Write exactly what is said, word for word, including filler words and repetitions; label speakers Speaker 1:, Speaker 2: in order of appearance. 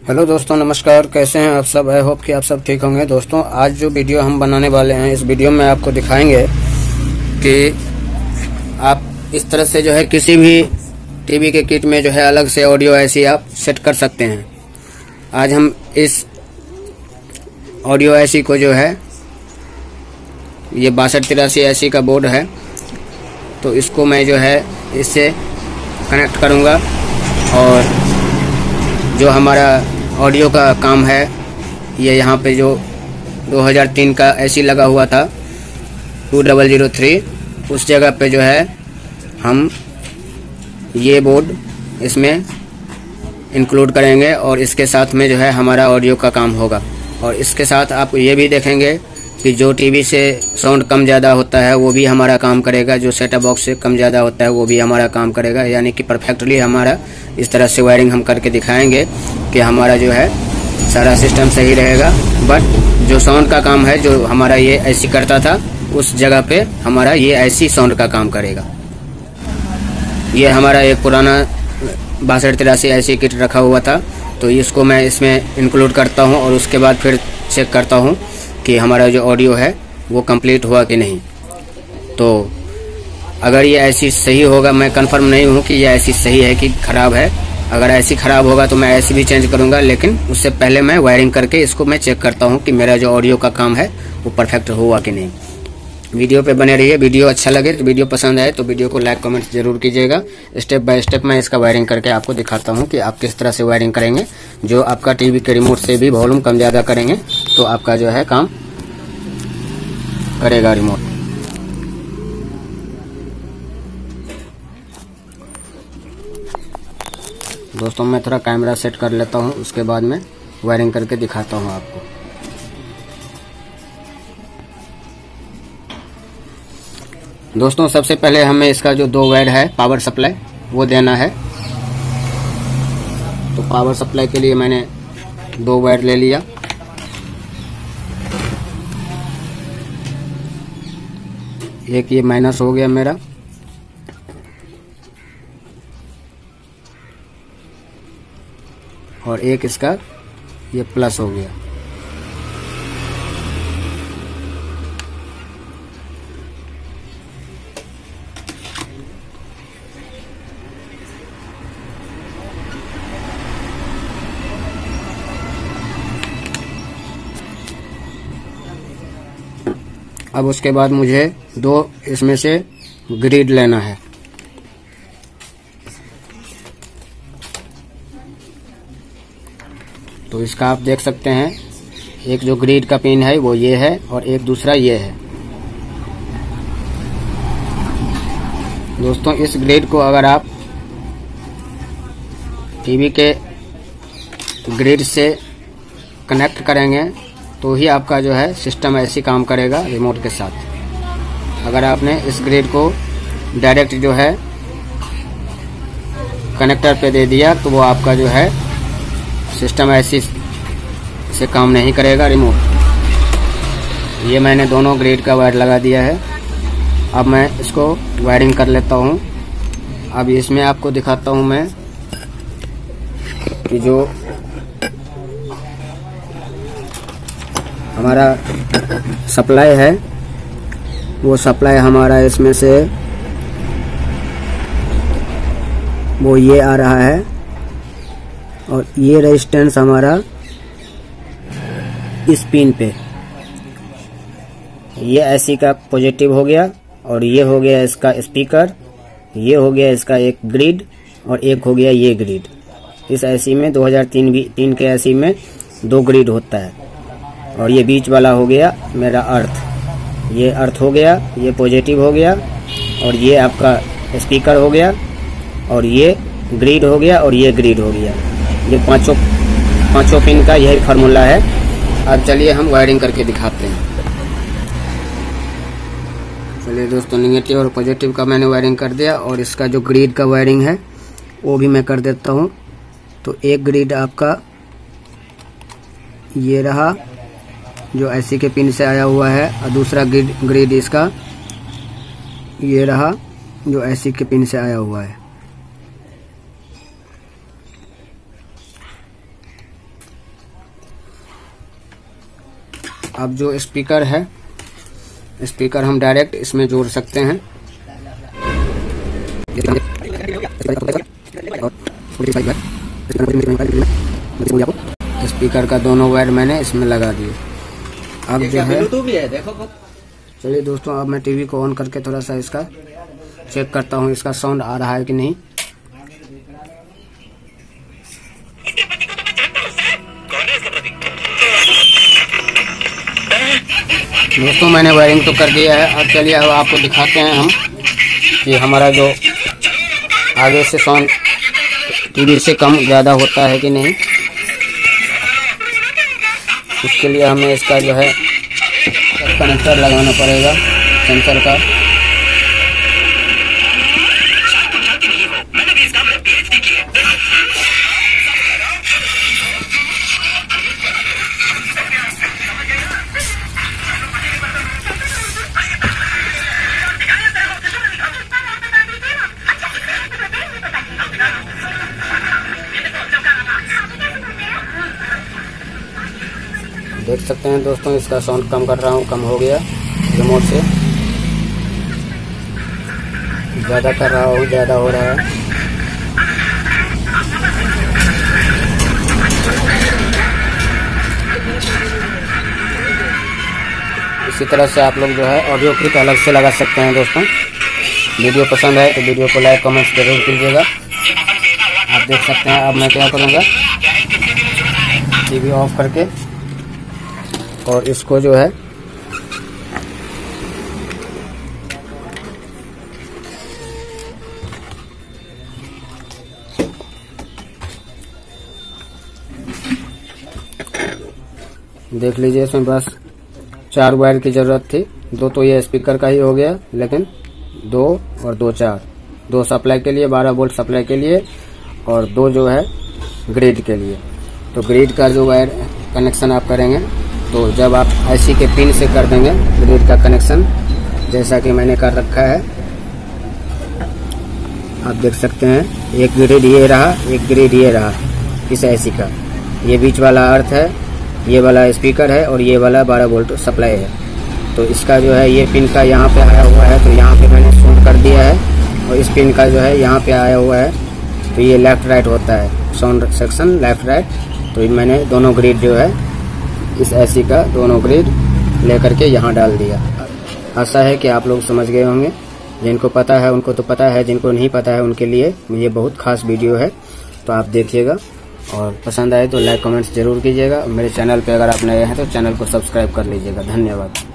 Speaker 1: Hello दोस्तों, नमस्कार। कैसे हैं आप सब? आई होप कि आप सब ठीक होंगे। दोस्तों, आज जो वीडियो हम बनाने वाले हैं, इस वीडियो में आपको दिखाएंगे कि आप इस तरह से जो है किसी भी टीवी के किट में जो है अलग से ऑडियो ऐसी आप सेट कर सकते हैं। आज हम इस ऑडियो ऐसी को जो है, ये बासठ तिरासी ऐसी का बोर्ड है, तो इसको मैं जो है इससे कनेक्ट करूँगा और जो हमारा ऑडियो का काम है, ये यहाँ पे जो दो हज़ार तीन का एसी लगा हुआ था टू डबल ज़ीरो थ्री, उस जगह पे जो है हम ये बोर्ड इसमें इंक्लूड करेंगे और इसके साथ में जो है हमारा ऑडियो का काम होगा। और इसके साथ आप ये भी देखेंगे कि जो टीवी से साउंड कम ज़्यादा होता है वो भी हमारा काम करेगा, जो सेटअप बॉक्स से कम ज़्यादा होता है वो भी हमारा काम करेगा। यानी कि परफेक्टली हमारा इस तरह से वायरिंग हम करके दिखाएंगे कि हमारा जो है सारा सिस्टम सही रहेगा। बट जो साउंड का काम है, जो हमारा ये एसी करता था, उस जगह पे हमारा ये एसी साउंड का काम करेगा। ये हमारा एक पुराना बासठ तिरासी एसी किट रखा हुआ था, तो इसको मैं इसमें इंक्लूड करता हूँ और उसके बाद फिर चेक करता हूँ कि हमारा जो ऑडियो है वो कंप्लीट हुआ कि नहीं। तो अगर ये ऐसी सही होगा, मैं कंफर्म नहीं हूँ कि ये ऐसी सही है कि ख़राब है। अगर ऐसी ख़राब होगा तो मैं ऐसी भी चेंज करूँगा, लेकिन उससे पहले मैं वायरिंग करके इसको मैं चेक करता हूँ कि मेरा जो ऑडियो का काम है वो परफेक्ट हुआ कि नहीं। वीडियो पे बने रहिए। वीडियो अच्छा लगे तो, वीडियो पसंद आए तो वीडियो को लाइक कमेंट जरूर कीजिएगा। स्टेप बाय स्टेप मैं इसका वायरिंग करके आपको दिखाता हूँ कि आप किस तरह से वायरिंग करेंगे। जो आपका टीवी के रिमोट से भी वॉल्यूम कम ज़्यादा करेंगे तो आपका जो है काम करेगा रिमोट। दोस्तों, मैं थोड़ा कैमरा सेट कर लेता हूँ, उसके बाद में वायरिंग करके दिखाता हूँ आपको। दोस्तों, सबसे पहले हमें इसका जो दो वायर है पावर सप्लाई वो देना है। तो पावर सप्लाई के लिए मैंने दो वायर ले लिया। एक ये माइनस हो गया मेरा, और एक इसका ये प्लस हो गया। अब उसके बाद मुझे दो इसमें से ग्रिड लेना है। तो इसका आप देख सकते हैं, एक जो ग्रिड का पिन है वो ये है और एक दूसरा ये है। दोस्तों, इस ग्रिड को अगर आप टीवी के ग्रिड से कनेक्ट करेंगे तो ही आपका जो है सिस्टम ऐसी काम करेगा रिमोट के साथ। अगर आपने इस ग्रिड को डायरेक्ट जो है कनेक्टर पे दे दिया तो वो आपका जो है सिस्टम ऐसी से काम नहीं करेगा रिमोट। ये मैंने दोनों ग्रिड का वायर लगा दिया है। अब मैं इसको वायरिंग कर लेता हूँ। अब इसमें आपको दिखाता हूँ मैं कि जो हमारा सप्लाई है वो सप्लाई हमारा इसमें से वो ये आ रहा है, और ये रेजिस्टेंस हमारा इस पिन पे, ये एसी का पॉजिटिव हो गया और ये हो गया इसका स्पीकर, ये हो गया इसका एक ग्रिड और एक हो गया ये ग्रिड। इस एसी में दो हज़ार तीन भी तीन के एसी में दो ग्रिड होता है। और ये बीच वाला हो गया मेरा अर्थ, ये अर्थ हो गया, ये पॉजिटिव हो गया, और ये आपका स्पीकर हो गया, और ये ग्रिड हो गया, और ये ग्रिड हो गया। ये पांचों पांचों पिन का यही फार्मूला है। अब चलिए हम वायरिंग करके दिखाते हैं। चलिए दोस्तों, निगेटिव और पॉजिटिव का मैंने वायरिंग कर दिया और इसका जो ग्रिड का वायरिंग है वो भी मैं कर देता हूँ। तो एक ग्रिड आपका ये रहा जो एसी के पिन से आया हुआ है, और दूसरा ग्रिड ग्रिड इसका ये रहा जो एसी के पिन से आया हुआ है। अब जो स्पीकर है, स्पीकर हम डायरेक्ट इसमें जोड़ सकते हैं। स्पीकर का दोनों वायर मैंने इसमें लगा दिए। अब जो है चलिए दोस्तों, अब मैं टीवी को ऑन करके थोड़ा सा इसका चेक करता हूँ, इसका साउंड आ रहा है कि नहीं। दोस्तों मैंने वायरिंग तो कर दिया है। अब चलिए अब आपको दिखाते हैं हम कि हमारा जो आगे से साउंड टीवी से कम ज़्यादा होता है कि नहीं। उसके लिए हमें इसका जो है कनेक्टर लगाना पड़ेगा सेंसर का। देख सकते हैं दोस्तों, इसका साउंड कम कर रहा हूँ, कम हो गया रिमोट से। ज़्यादा कर रहा हूँ, ज़्यादा हो रहा है। इसी तरह से आप लोग जो है ऑडियो क्लिप अलग से लगा सकते हैं दोस्तों। वीडियो पसंद है तो वीडियो को लाइक कमेंट जरूर कीजिएगा। आप देख सकते हैं अब मैं क्या करूँगा, टीवी ऑफ करके और इसको जो है देख लीजिए, इसमें बस चार वायर की ज़रूरत थी। दो तो ये स्पीकर का ही हो गया, लेकिन दो और दो चार, दो सप्लाई के लिए, बारह वोल्ट सप्लाई के लिए, और दो जो है ग्रिड के लिए। तो ग्रिड का जो वायर कनेक्शन आप करेंगे तो जब आप आईसी के पिन से कर देंगे ग्रिड का कनेक्शन, जैसा कि मैंने कर रखा है, आप देख सकते हैं। एक ग्रिड ये रहा, एक ग्रिड ये रहा इस आईसी का। ये बीच वाला अर्थ है, ये वाला स्पीकर है, और ये वाला बारह वोल्ट सप्लाई है। तो इसका जो है ये पिन का यहाँ पे आया हुआ है, तो यहाँ पे मैंने शॉर्ट कर दिया है। और इस पिन का जो है यहाँ पे आया हुआ है, तो ये लेफ्ट राइट होता है, साउंड सेक्शन लेफ्ट राइट। तो मैंने दोनों ग्रिड जो है इस एसी का दोनों ग्रिड लेकर के यहाँ डाल दिया। आशा है कि आप लोग समझ गए होंगे। जिनको पता है उनको तो पता है, जिनको नहीं पता है उनके लिए ये बहुत खास वीडियो है। तो आप देखिएगा, और पसंद आए तो लाइक कमेंट्स जरूर कीजिएगा। मेरे चैनल पे अगर आप नए हैं तो चैनल को सब्सक्राइब कर लीजिएगा। धन्यवाद।